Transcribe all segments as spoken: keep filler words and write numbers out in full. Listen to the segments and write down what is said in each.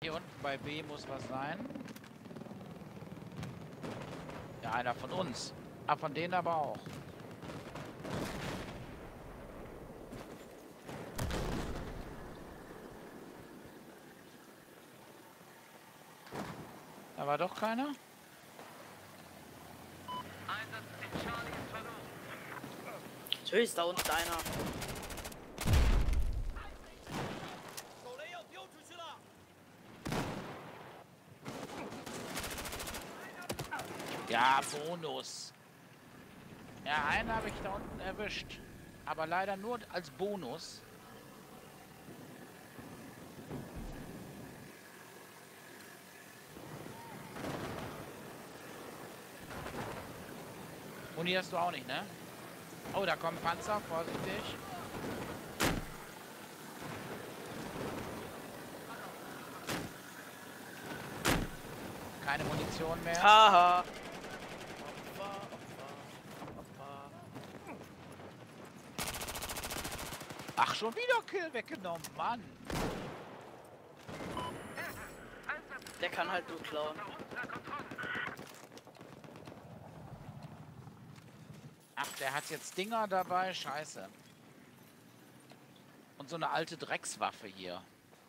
Hier unten bei B muss was sein. Ja, einer von uns. Ah, von denen aber auch. Da war doch keiner. Natürlich ist da unten einer. Ja, Bonus. Ja, einen habe ich da unten erwischt. Aber leider nur als Bonus. Uni hast du auch nicht, ne? Oh, da kommen Panzer, vorsichtig. Keine Munition mehr. Haha. Ach, schon wieder Kill weggenommen, Mann. Der kann halt nur klauen. Ach, der hat jetzt Dinger dabei, scheiße. Und so eine alte Dreckswaffe hier.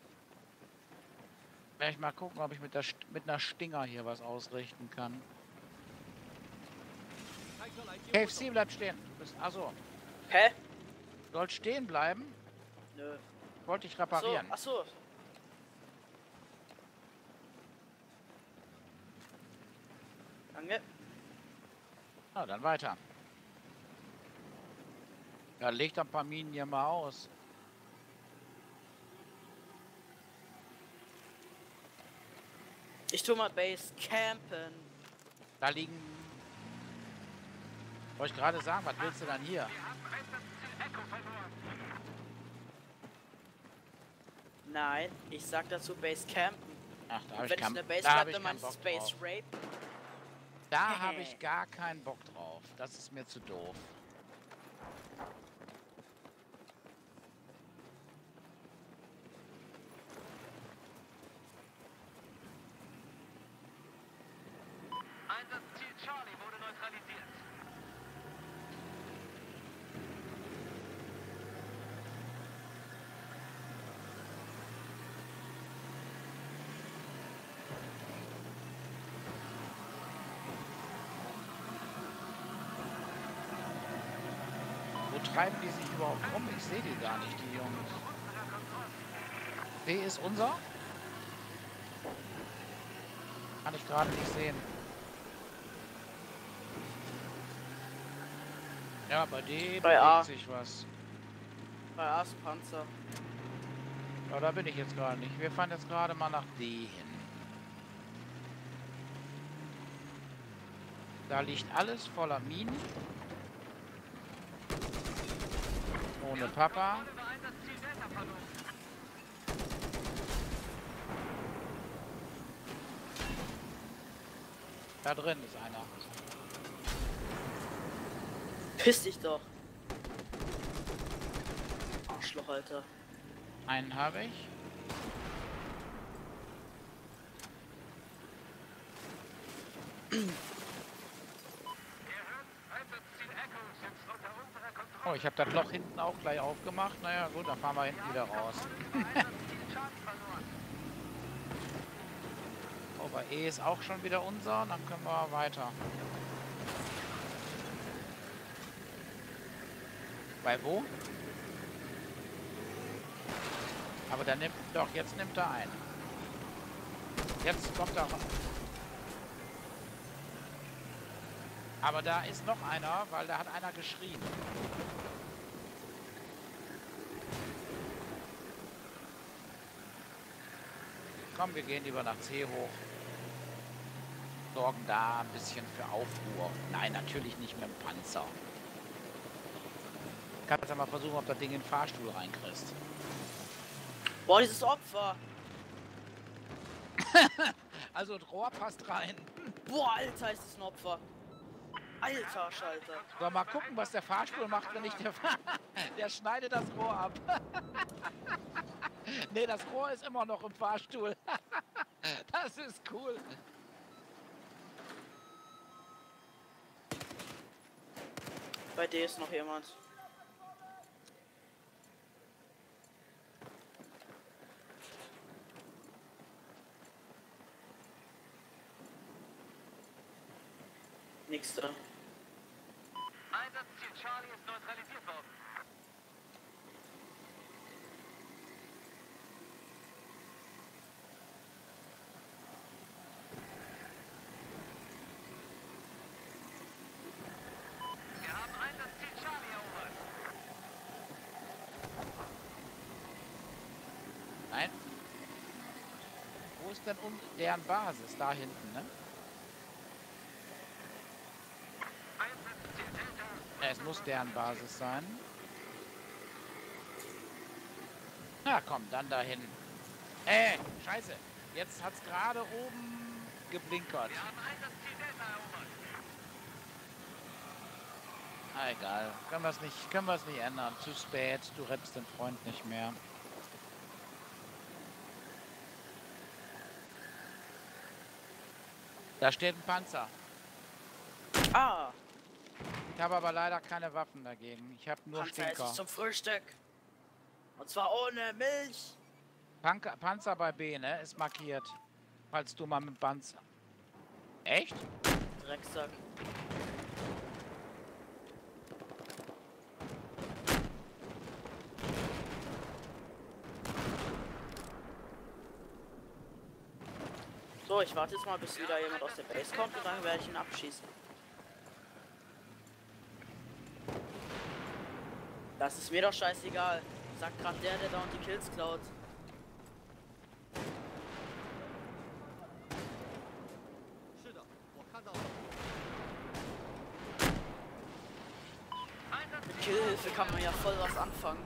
Werde ich mal gucken, ob ich mit, der St mit einer Stinger hier was ausrichten kann. K F C bleibt stehen. Achso. Hä? Soll stehen bleiben? Nö. Wollte ich reparieren. Ach so. Danke. Ah, dann weiter. Ja, legt ein paar Minen hier mal aus. Ich tu mal Base campen. Da liegen... Wollte ich gerade sagen, was willst du dann hier? Nein, ich sag dazu Base campen. Ach, da habe ich, Wenn ich kein, eine Base da hab habe, ich dann keinen meinst du Bock Space drauf. Rape. Da habe ich gar keinen Bock drauf. Das ist mir zu doof. Einsatzziel Charlie wurde neutralisiert. Wo treiben die sich überhaupt rum? Ich sehe die gar nicht, die Jungs. B ist unser? Kann ich gerade nicht sehen. Ja, bei D Bei A. bewegt sich was. Bei A ist Panzer. Ja, da bin ich jetzt gerade nicht. Wir fahren jetzt gerade mal nach D hin. Da liegt alles voller Minen. Ohne Papa. Da drin ist einer. Piss dich doch. Arschloch, Alter. Einen habe ich. Oh, ich habe das Loch hinten auch gleich aufgemacht. Naja, gut, dann fahren wir hinten wieder raus. Oh, bei E ist auch schon wieder unser. Dann können wir weiter. Bei wo? Aber der nimmt doch, jetzt nimmt er ein. Jetzt kommt er. Aber da ist noch einer, weil da hat einer geschrien. Komm, wir gehen lieber nach C hoch. Sorgen da ein bisschen für Aufruhr. Nein, natürlich nicht mit dem Panzer. Kannst ja mal versuchen, ob das Ding in den Fahrstuhl reinkriegst. Boah, dieses Opfer. Also das Rohr passt rein. Boah, Alter, ist das ein Opfer. Alter Schalter. So, mal gucken, was der Fahrstuhl macht, wenn ich der... der schneidet das Rohr ab. Nee, das Rohr ist immer noch im Fahrstuhl. Das ist cool. Bei dir ist noch jemand. Nix da. Einsatzziel Charlie ist neutralisiert worden. Wir haben Einsatzziel Charlie erobert. Nein. Wo ist denn um deren Basis? Da hinten, ne? Einsatzziel Delta. Ja, es muss deren Basis sein. Na komm, dann dahin. Äh, scheiße. Jetzt hat's gerade oben geblinkert. Wir haben Einsatzziel Delta erobert. Ah, egal. Können wir es nicht, können wir es nicht ändern. Zu spät. Du rettest den Freund nicht mehr. Da steht ein Panzer. Ah! Ich habe aber leider keine Waffen dagegen. Ich habe nur Panzer Stinker. ist zum Frühstück. Und zwar ohne Milch. Panker, Panzer bei B, ne? Ist markiert. Falls du mal mit Panzer. Echt? Drecksack. So, ich warte jetzt mal, bis wieder jemand aus der Base kommt und dann werde ich ihn abschießen. Das ist mir doch scheißegal. Sagt gerade der, der da und die Kills klaut. Mit Killhilfe kann man ja voll was anfangen.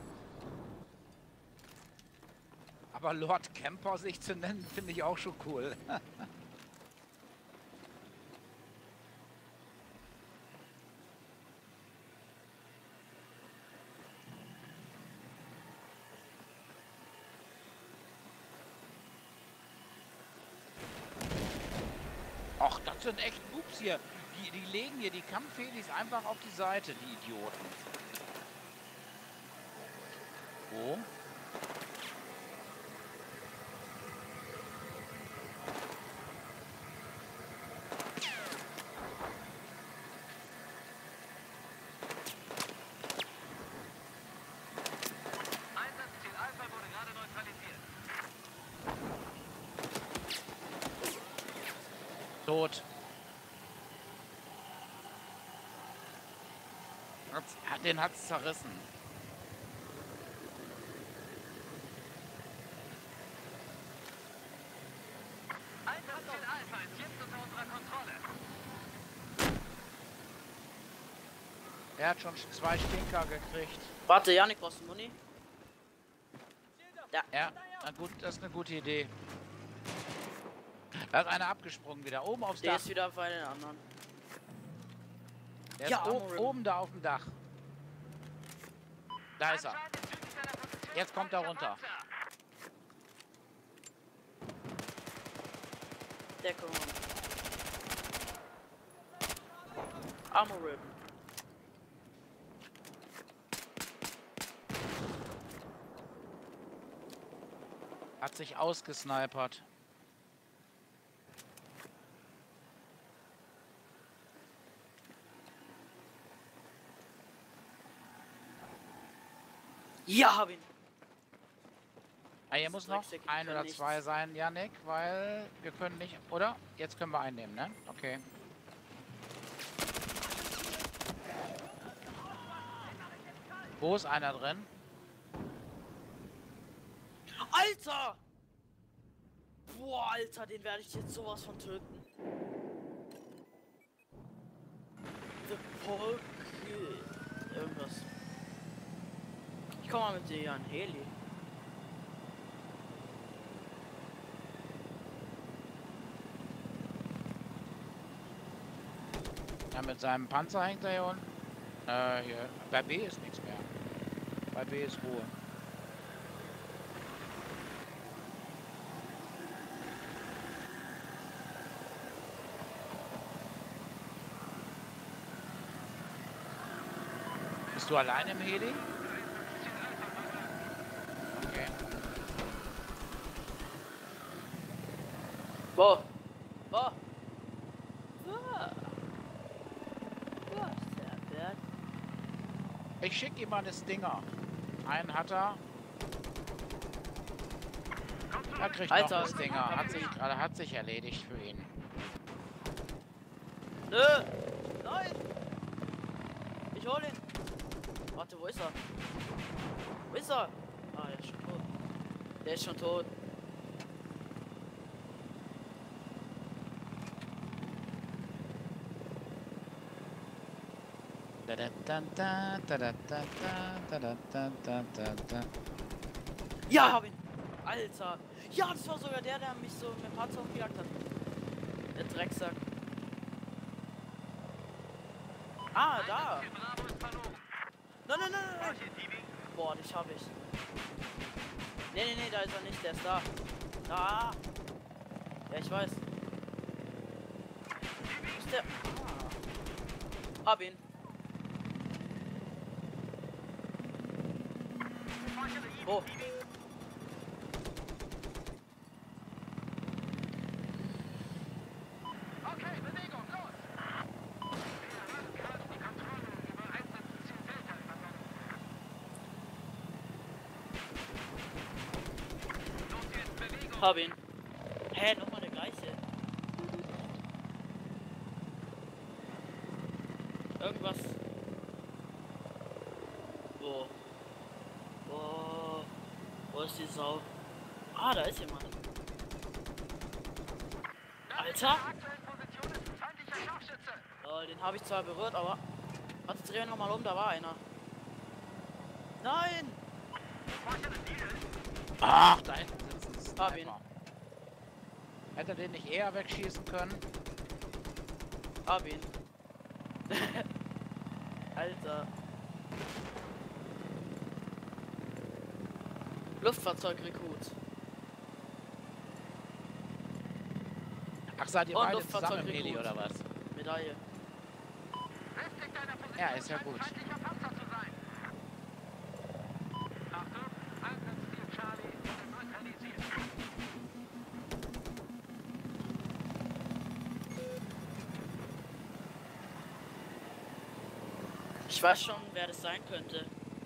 Aber Lord Camper sich zu nennen, finde ich auch schon cool. Ach, das sind echt Noobs hier. Die, die legen hier die Kampfhelis einfach auf die Seite, die Idioten. Wo? Einsatzziel Alpha wurde gerade neutralisiert. Tot. Hat's, hat- den hat's zerrissen. Einsatzziel Alpha ist jetzt unter unserer Kontrolle. Er hat schon zwei Stinker gekriegt. Warte, Janik, brauchst du Muni? Ja, na gut, das ist eine gute Idee. Da ist einer abgesprungen wieder. Oben aufs Der Dach. ist wieder bei den anderen. Der Ja, ist o- Armorim. oben da auf dem Dach. Da ist er. Anscheinend ist südlich seiner Position Jetzt kommt er feindlicher runter. Panzer. Deckung. Armor Rip. Hat sich ausgesnipert. Ja, hab ihn. Ah, hier muss noch Drecksäcke ein können oder nichts. zwei sein, Yannick, weil wir können nicht, oder? Jetzt können wir einnehmen, ne? Okay. Wo ist einer drin? Alter! Boah, Alter, den werde ich jetzt sowas von töten. The Poke. Irgendwas. Ich komm mal mit dir an Heli. Ja, mit seinem Panzer hängt er hier unten. Äh, hier. Bei B ist nichts mehr. Bei B ist Ruhe. Bist du alleine im Heli? Okay. Wo? Wo? Wo? Wo ist der Berg? Ich schicke ihm mal eine Stinger. Einen hat er. Er kriegt noch Alter. einen Stinger. Hat sich, gerade hat sich erledigt für ihn. Nö! Nein! Ich hol ihn! Warte, wo ist er? Wo ist er? Ah, der ist schon tot. Der ist schon tot. Da da da da da da da da da da da da da. Ja, hab ihn! Alter! Ja, das war sogar der, der mich so mit dem Panzer aufgejagt hat. Der Drecksack. Ah, da! Ziel Bravo ist verloren. Nein, nein, nein, nein, nein! Hier, Tibi. Boah, dich hab ich. Nee, nee, nee, da ist er nicht, der ist da. Da! Ja, ich weiß. Wo ist der? Ah. Hab ihn. Oh. Okay, Bewegung, los! Wir haben gerade die Kontrolle über Einsatzziel Delta übernommen. Los jetzt, Bewegung! Hab ihn. Hä, nochmal der gleiche. Irgendwas. Wo? Wo? Wo ist die Sau? Ah, da ist jemand. Alter! In der aktuellen Position ist ein feindlicher Scharfschütze. Oh, den habe ich zwar berührt, aber. Warte, dreh noch mal um, da war einer. Nein! Ach, da hinten sitzt ein Hab ihn. Sniper. Hätte er den nicht eher wegschießen können? Hab ihn. Alter. Luftfahrzeugrekrut. Ach, seid ihr Und beide zusammen im Heli Luftfahrzeugrekrut. oder was? Medaille. Befestigt deiner Position Ja, ist ja scheint gut. ein feindlicher Panzer zu sein. Achtung, Einsatzziel Charlie wurde neutralisiert. Ich weiß schon, wer das sein könnte.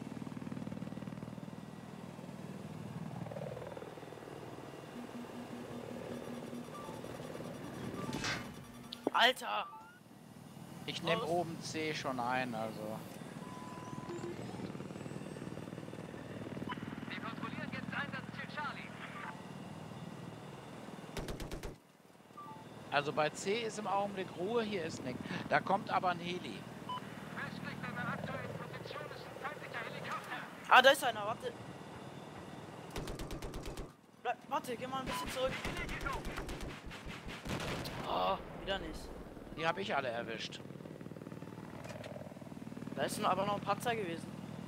Alter! Ich nehme Aus. oben C schon ein, also. Wir kontrollieren jetzt Einsatzziel Charlie. Also bei C ist im Augenblick Ruhe, hier ist nichts. Da kommt aber ein Heli. Westlich deiner aktuellen Position ist ein feindlicher Helikopter. Ah, da ist einer, warte. Bleib, warte, geh mal ein bisschen zurück. Oh, wieder nicht. Die habe ich alle erwischt. Da ist aber noch ein Panzer gewesen.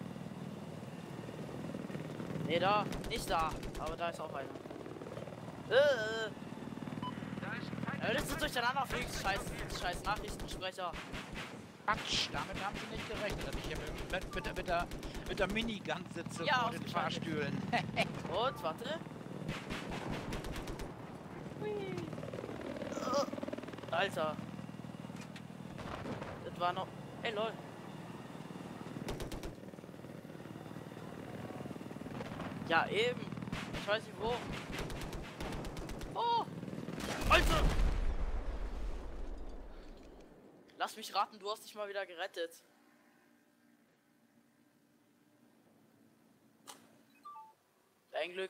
Nee, da. Nicht da. Aber da ist auch einer. Äh, Da ist ein äh. feindlicher Das ist durcheinander fliegt. Scheiß, scheiß Nachrichtensprecher. Quatsch, damit haben sie nicht gerechnet, dass ich hier mit, mit, mit, der- mit der, mit der Minigun sitze Ja, vor den ausgeschaltet. Fahrstühlen. Und, warte. Hui. Alter. Das war noch... Ey, lol. Ja, eben. Ich weiß nicht wo. Oh! Alter! Lass mich raten, du hast dich mal wieder gerettet. Dein Glück.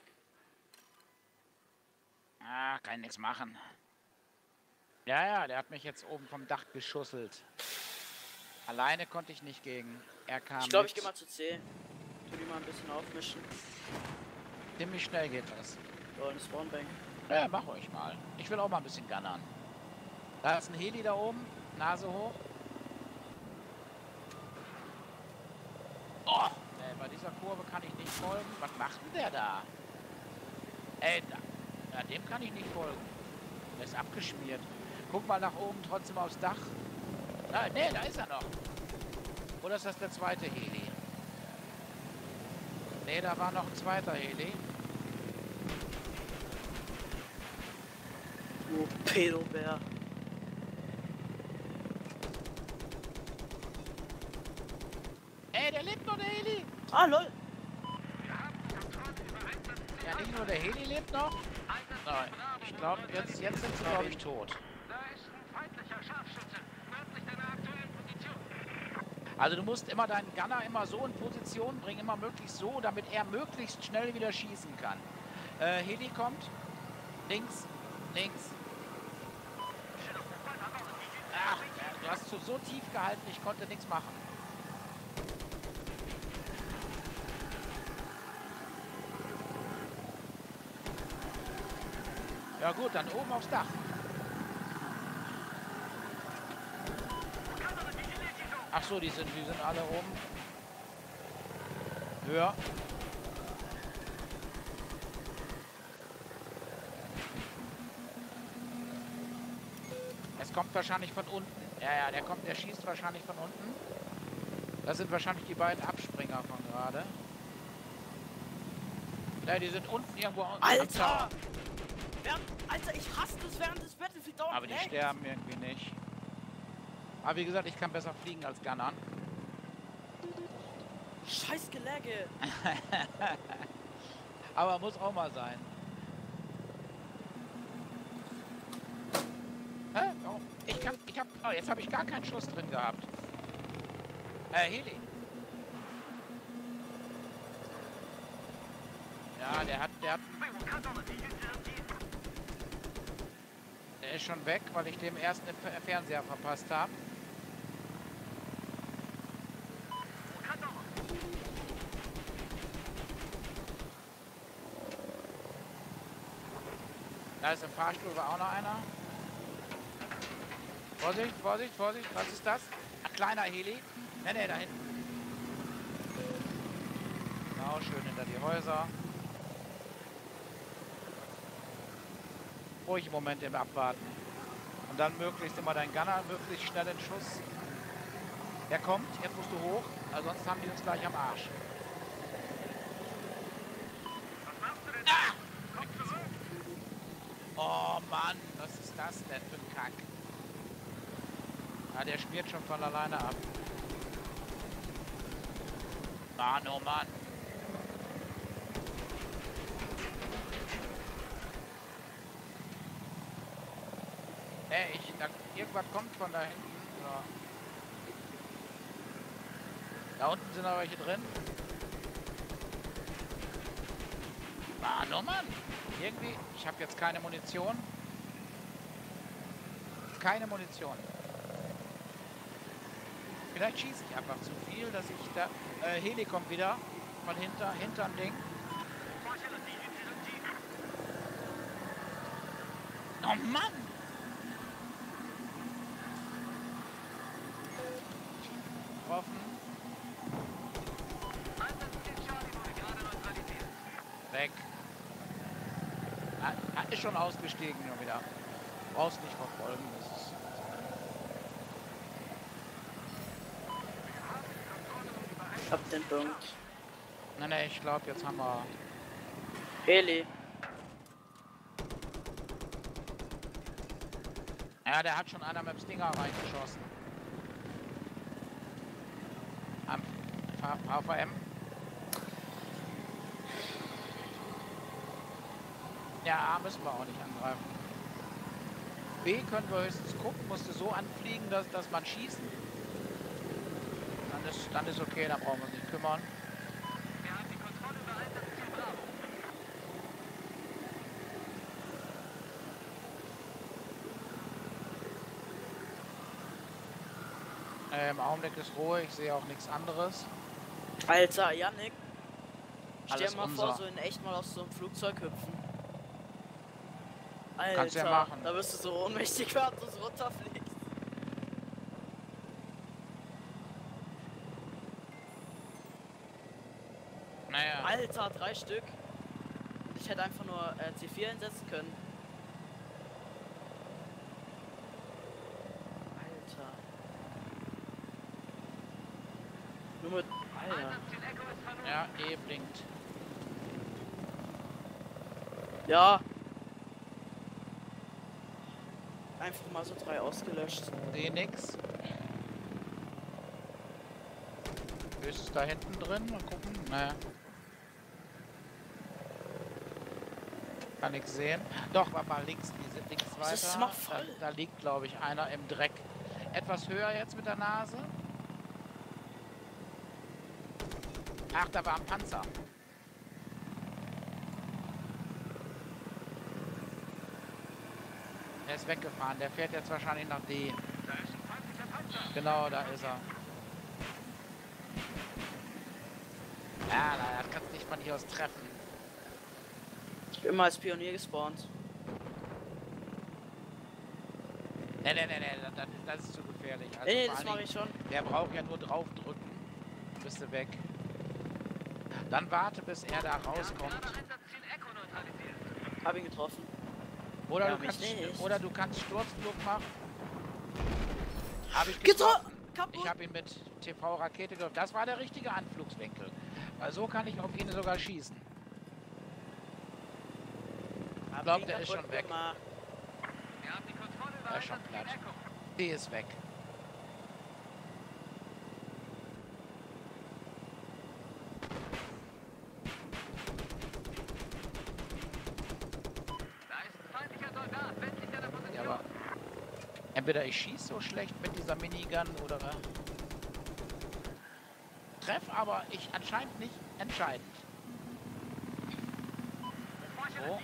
Ah, kann nichts machen. Ja, ja, der hat mich jetzt oben vom Dach geschusselt. Alleine konnte ich nicht gegen. Er kam Ich glaube, mit. ich gehe mal zu C. Tu die mal ein bisschen aufmischen. Ziemlich schnell geht das. So, eine Spawnbank. Ja, mach euch mal. Ich will auch mal ein bisschen gunnern. Da ist ein Heli da oben. Nase hoch. Oh, ey, bei dieser Kurve kann ich nicht folgen. Was macht denn der da? Ey, da, ja, dem kann ich nicht folgen. Der ist abgeschmiert. Guck mal nach oben trotzdem aufs Dach. Ah, nee, da ist er noch. Oder ist das der zweite Heli? Ne, da war noch ein zweiter Heli. Du Pedobär. Ey, der lebt noch, der Heli! Ah, lol. Ja, nicht nur der Heli lebt noch. Nein, ich glaube, jetzt, jetzt sind sie, glaube ich, tot. Da ist ein feindlicher Scharfschütze, nördlich deiner aktuellen Position. Also du musst immer deinen Gunner immer so in Position bringen, immer möglichst so, damit er möglichst schnell wieder schießen kann. Äh, Heli kommt. Links, links. Ach, du hast so, so tief gehalten, ich konnte nichts machen. Ja gut, dann oben aufs Dach. Ach so, die sind, die sind alle oben. Höher. Es kommt wahrscheinlich von unten. Ja, ja, der kommt, der schießt wahrscheinlich von unten. Das sind wahrscheinlich die beiden Abspringer von gerade. Ja, die sind unten irgendwo unten. Alter! Während, Alter, ich hasse das während des Battlefield dauernd. Aber die leckt. sterben irgendwie nicht. Aber wie gesagt, ich kann besser fliegen als Gunnern. Scheiß Gelagge. Aber muss auch mal sein. Hä? Oh, ich kann, ich hab, oh, jetzt habe ich gar keinen Schuss drin gehabt. Äh, Heli. Ja, der hat, der hat, der ist schon weg, weil ich dem ersten den Fer- Fernseher verpasst habe. Da ist im Fahrstuhl war auch noch einer. Vorsicht, Vorsicht, Vorsicht, was ist das? Ein kleiner Heli. Ne, ne, da hinten. Genau, schön hinter die Häuser. Ruhig im Moment im Abwarten. Und dann möglichst immer dein Gunner, möglichst schnell den Schuss. Der kommt, jetzt musst du hoch, also sonst haben die uns gleich am Arsch. Ah! Oh Mann, was ist das denn für ein Kack? Ah, der schmiert schon von alleine ab. Mann, oh Mann. Ey, ich, da, irgendwas kommt von da hinten. So. Da unten sind noch welche drin. Mann, oh Mann. Irgendwie, ich habe jetzt keine Munition. Keine Munition. Vielleicht schieße ich einfach zu viel, dass ich da... Äh, Heli kommt wieder von hinter, hinterm Ding. Oh Mann! Getroffen. Weg. Ah, ah, ist schon ausgestiegen nur wieder. Brauchst nicht verfolgen. Das ist Ich hab den Punkt. ne, ne, ich glaube, jetzt haben wir... Heli. Ja, der hat schon einer mit dem Stinger reingeschossen. Am H V M. Ja, A müssen wir auch nicht angreifen. B können wir höchstens gucken, musste so anfliegen, dass, dass man schießen. Dann ist, dann ist okay, dann brauchen wir uns nicht kümmern. Wir haben die Kontrolle über Einsatzziel Bravo. Äh, Im Augenblick ist Ruhe, ich sehe auch nichts anderes. Alter, Yannick. Stell Alles dir mal unser. vor, so in echt mal aus so einem Flugzeug hüpfen. Alter, Kannst du ja machen. da wirst du so ohnmächtig, während du so runterfliegst. Naja, Alter, drei Stück. Ich hätte einfach nur äh, C vier einsetzen können. Alter. mit. Alter. Einsatzziel Echo ist verloren. Ja, E blinkt. Ja. Einfach mal so drei ausgelöscht. Seh nix. Ist es da hinten drin? Mal gucken. Naja. Kann nichts sehen. Doch, war mal links, die sind links weiter. Das ist immer voll. Da, da liegt, glaube ich, einer im Dreck. Etwas höher jetzt mit der Nase. Ach, da war ein Panzer. Er ist weggefahren. Der fährt jetzt wahrscheinlich nach D. Da ist ein feindlicher Panzer. Genau, da ist er. Ja, na, das kannst du nicht von hier aus treffen. Ich bin mal als Pionier gespawnt. Nee, nee, nee, nee, das, das ist zu gefährlich. Also Nee, nee, vor das allen mache ich schon. Dingen, der braucht ja nur draufdrücken. Bist du weg. Dann warte, bis er da rauskommt. Gerade Einsatzziel Echo neutralisiert. Hab ihn getroffen. Oder, Ja, du, mich kannst, nicht. oder du kannst Sturzflug machen. Hab ich Getroffen! getroffen. Kaputt! Ich habe ihn mit T V-Rakete getroffen. Das war der richtige Anflugswinkel. Weil so kann ich auf ihn sogar schießen. Hab glaub, ihn der ist kaputt schon weg. gemacht. Wir haben die Kontrolle über Er ist schon Einsatzziel platt. Echo. D ist weg. Da ist ein feindlicher Soldat. Westlich deiner Position. Ja, aber entweder ich schieße so schlecht mit dieser Minigun oder treff, aber ich anscheinend nicht entscheidend. So.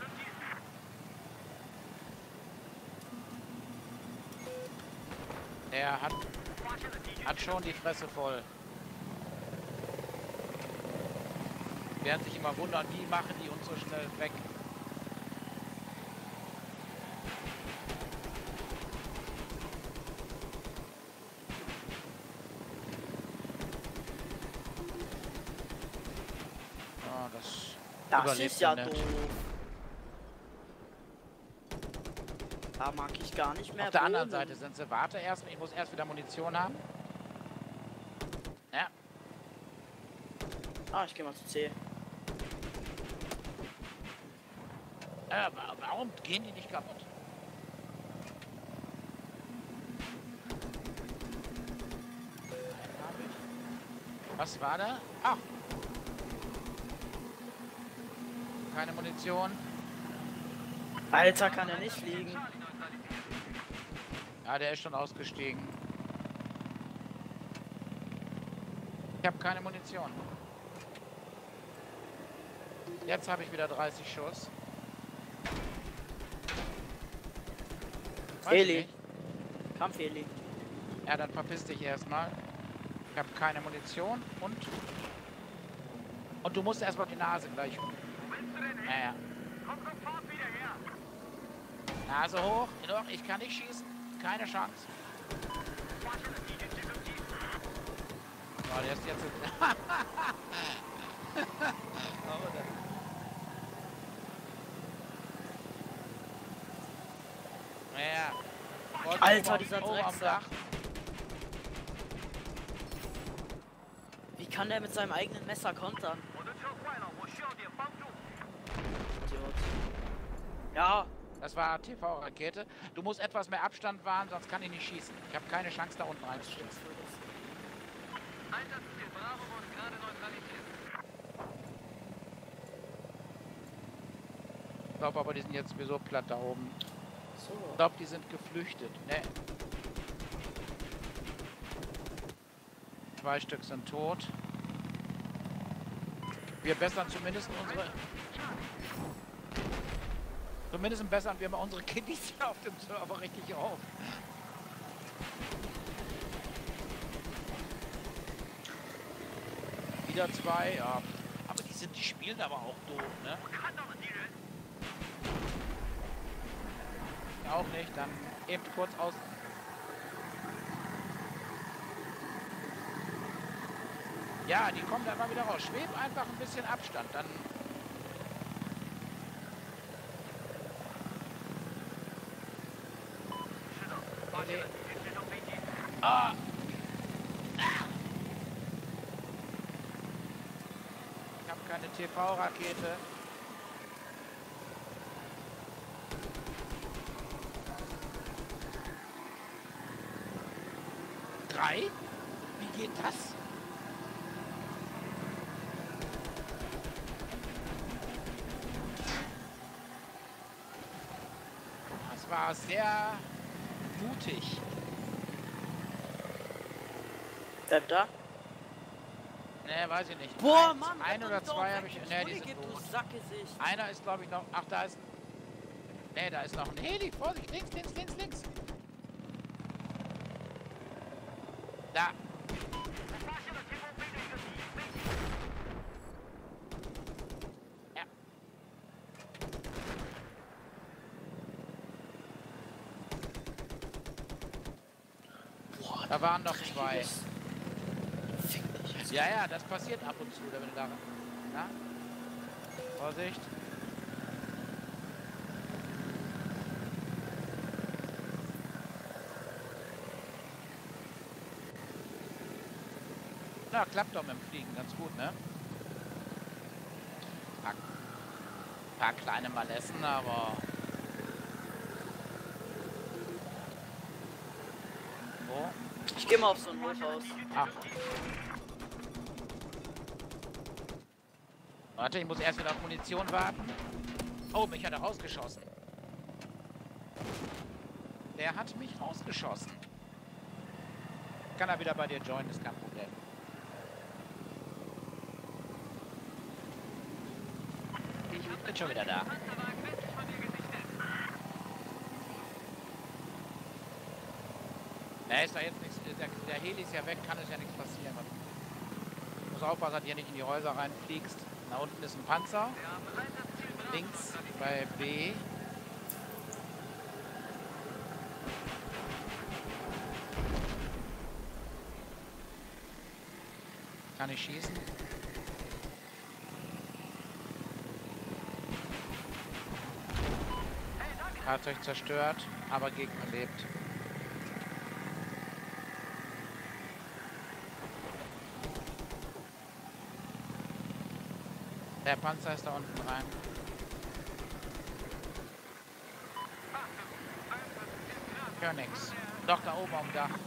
Er hat, hat schon die Fresse voll. Werden sich immer wundern, wie machen die uns so schnell weg. Ah, das Das überlebt ist ja er nicht. doof. Da mag ich gar nicht mehr. Auf der anderen wohnen. Seite sind sie. Warte erst, ich muss erst wieder Munition haben. Ja, Ah, ich gehe mal zu C. äh, wa- warum gehen die nicht kaputt? Einen habe ich. Was war da? Ach. Keine Munition. Alter, kann er nicht fliegen. Ja, der ist schon ausgestiegen. Ich habe keine Munition. Jetzt habe ich wieder dreißig Schuss. Weiß ich Eli. nicht. Kampf-Eli. Ja, dann verpiss dich erstmal. Ich habe keine Munition und... Und du musst erstmal die Nase gleich... Ja, ja. Komm sofort wieder her. Nase hoch. Doch, ich kann nicht schießen. Keine Chance. Oh, der ist jetzt... oh, der... Ja. Wollte Alter, oben- dieser oben am Drecksack. Dach. Wie kann der mit seinem eigenen Messer kontern? Idiot. Ja, Das war T V-Rakete. Du musst etwas mehr Abstand wahren, sonst kann ich nicht schießen. Ich habe keine Chance, da unten reinzuschießen. Einsatzziel Bravo wurde gerade neutralisiert. Ich glaube aber, die sind jetzt sowieso platt da oben. so. Ich glaube, die sind geflüchtet. Ne. Zwei Stück sind tot. Wir bessern zumindest unsere... Zumindest bessern wir mal unsere Kiddies auf dem Server richtig auf. Wieder zwei, ja. Aber die sind, die spielen aber auch doof, ne? Auch nicht, dann eben kurz aus. Ja, die kommen da immer wieder raus. Schweb einfach ein bisschen Abstand, dann. Ah! keine T V-Rakete. Drei? Wie geht das? Das war sehr mutig. Bleib da. Ne, weiß ich nicht. Boah, ein, Mann. Ein wenn oder uns doch zwei weg habe ich. ins Ne, die Bulli sind gibt, du tot. Sackgesicht. Einer ist, glaube ich, noch. Ach, da ist. Ne, da ist noch ein Heli. Vorsicht, links, links, links, links. Da. Ja. Boah, Da waren noch zwei. dreckiges- Fick dich jetzt. Ja, ja, das passiert ab und zu, wenn du da. Na? Vorsicht. Na, klappt doch mit dem Fliegen ganz gut, ne? Paar, paar kleine Malessen, aber. Wo? Ich geh mal auf so ein Hochhaus. Ach. Warte, ich muss erst wieder auf Munition warten. Oh, mich hat er rausgeschossen. Der hat mich rausgeschossen. Kann er wieder bei dir joinen, ist kein Problem. Ich bin schon wieder da. Na, ist da jetzt nichts. Der, der Heli ist ja weg, kann es ja nichts passieren. Du musst aufpassen, dass du hier nicht in die Häuser reinfliegst. Da unten ist ein Panzer. Links bei B. Kann ich schießen? Fahrzeug zerstört, aber Gegner lebt. Der Panzer ist da unten rein. Ich hör nix. Doch, da oben am Dach.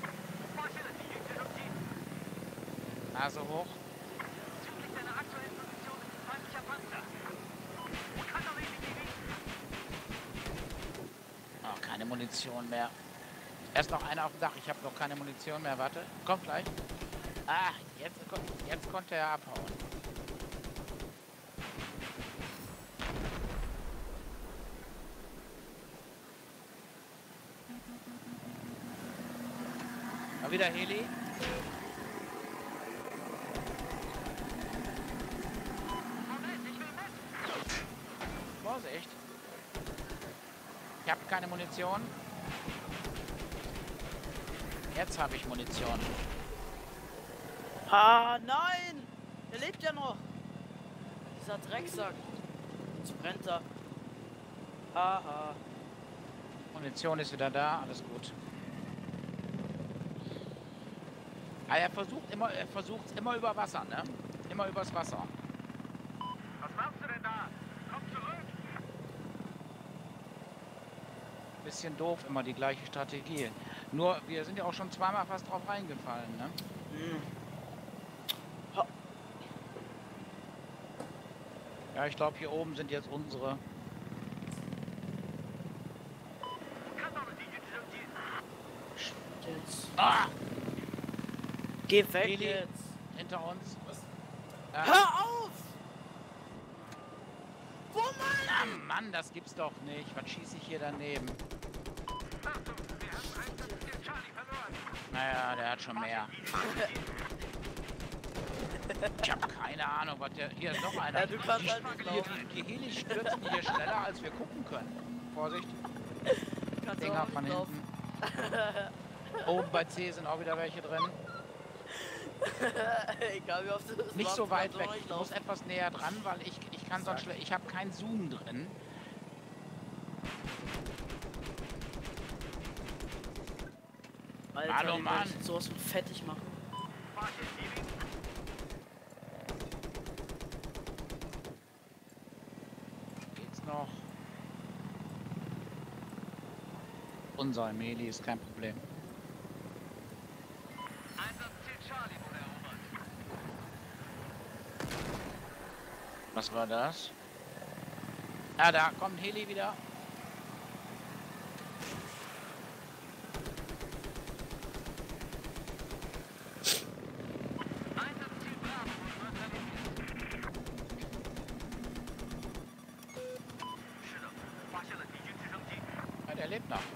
Nase hoch. Oh, keine Munition mehr. Erst noch einer auf dem Dach. Ich habe noch keine Munition mehr. Warte. Kommt gleich. Ah, jetzt, jetzt konnte er abhauen. Mal wieder Heli. Vorsicht. Ich habe keine Munition. Jetzt habe ich Munition. Ah, nein! Er lebt ja noch! Dieser Drecksack. Jetzt brennt er. Haha. Munition ist wieder da, alles gut. Ah, er versucht immer, er versucht immer über Wasser, ne? Immer übers Wasser. Was machst du denn da? Komm zurück! Bisschen doof, immer die gleiche Strategie. Nur, wir sind ja auch schon zweimal fast drauf reingefallen, ne? Hm. Ja, ich glaube, hier oben sind jetzt unsere. Jetzt. Ah! Geh weg Heli. jetzt! Hinter uns. Ja. Hör auf! Wo, Mann? Ah, Mann, das gibt's doch nicht. Was schieße ich hier daneben? Achtung, wir haben einundsiebzig Charlie verloren. Naja, der hat schon mehr. Ich habe keine Ahnung, was der. Hier ist noch einer. Ja, du kannst die, halt nicht die, laufen. die Helis stürzen hier schneller, als wir gucken können. Vorsicht, Du kannst Dinger auch von nicht hinten. laufen. Oben bei C sind auch wieder welche drin. Egal wie oft du das Nicht machst, so weit kannst du weg. noch nicht Ich muss laufen. etwas näher dran, weil ich, ich kann sonst schle- ich habe keinen Zoom drin. Alter, Hallo, die Mann. wollen sowas von fettig machen. unser Meli, ist kein Problem. Einsatzziel Charlie wurde erobert. Was war das? Ah, da kommt Heli wieder. Einsatzziel Bravo wurde neutralisiert. Ja, der lebt noch.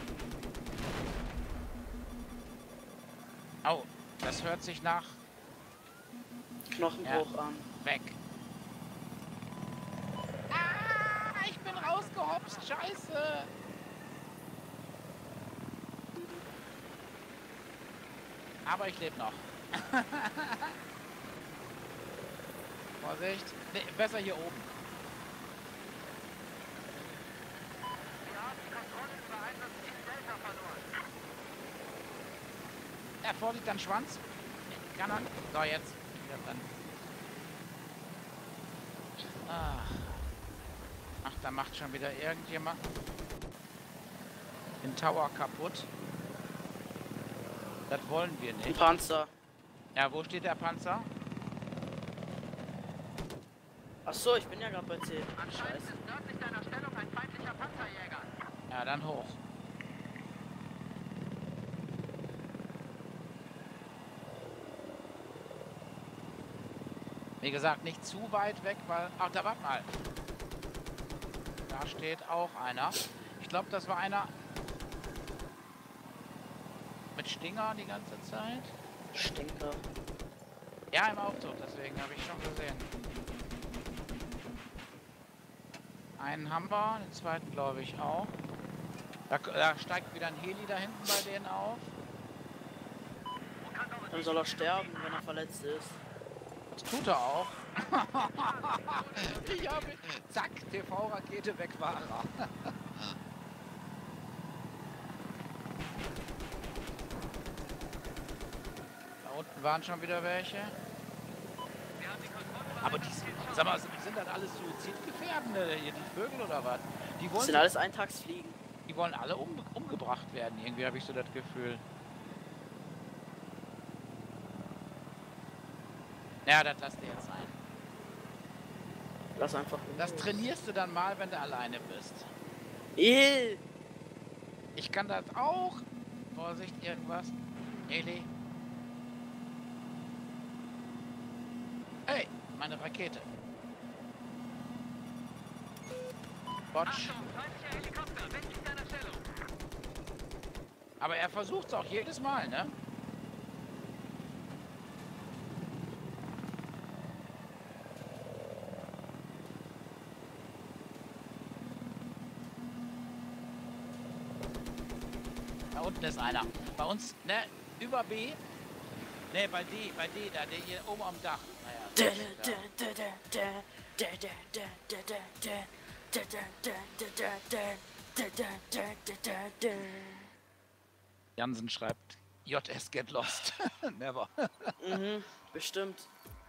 Au, das hört sich nach Knochenbruch an. weg. Ah, ich bin rausgehopst, scheiße. Aber ich lebe noch. Vorsicht. Nee, besser hier oben. Wir haben die Kontrolle über Einsatzziel Delta verloren. Er vorliegt dann Schwanz. Kann er. So, jetzt. Ja, dann. Ach. Ach, da macht schon wieder irgendjemand den Tower kaputt. Das wollen wir Ein nicht. Panzer. Ja, wo steht der Panzer? Ach so, ich bin ja gerade bei zehn. Anscheinend Scheiße. ist nördlich deiner Stellung ein feindlicher Panzerjäger. Ja, dann hoch. Wie gesagt, nicht zu weit weg, weil... Ach, da warte mal. Da steht auch einer. Ich glaube, das war einer mit Stinger die ganze Zeit. Stinker. Ja, im Aufzug, deswegen habe ich schon gesehen. Einen haben wir, den zweiten glaube ich auch. Da, da steigt wieder ein Heli da hinten bei denen auf. Dann soll er sterben, wenn er verletzt ist. Das tut er auch. Ich habe... Zack, T V-Rakete, weg war er. Da unten waren schon wieder welche. Wir haben die Kontrolle über Aber die, Einsatzziel Charlie. sag mal, sind das alles Suizidgefährdende, hier die Vögel oder was? Die Das wollen, sind alles Eintagsfliegen. die wollen alle um, umgebracht werden, irgendwie habe ich so das Gefühl. Ja, das lass dir jetzt sein. Lass einfach. Das trainierst du dann mal, wenn du alleine bist. Eee. Ich kann das auch. Vorsicht, irgendwas. Eli. Hey, meine Rakete. Botsch. Achtung, feindlicher Helikopter, westlich deiner Stellung. Aber er versucht es auch jedes Mal, ne? Da unten ist einer. Bei uns, ne, über B. Ne, bei D, bei D, da, der hier oben am Dach. Naja, da. Jansen schreibt, J S get lost. Never. Mhm, bestimmt.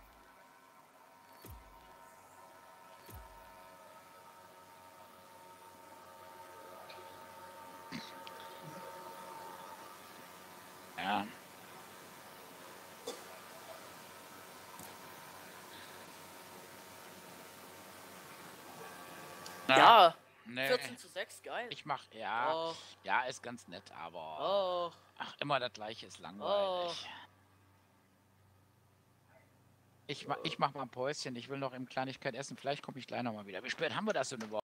Ja. Na, Ja, nee. vierzehn zu sechs, geil. Ich mach, ja, Oh, ja, ist ganz nett, aber oh, ach, immer das gleiche ist langweilig. Ich, ma- ich mach mal ein Päuschen, ich will noch im Kleinigkeit essen, vielleicht komme ich gleich noch mal wieder. Wie spät haben wir das denn überhaupt?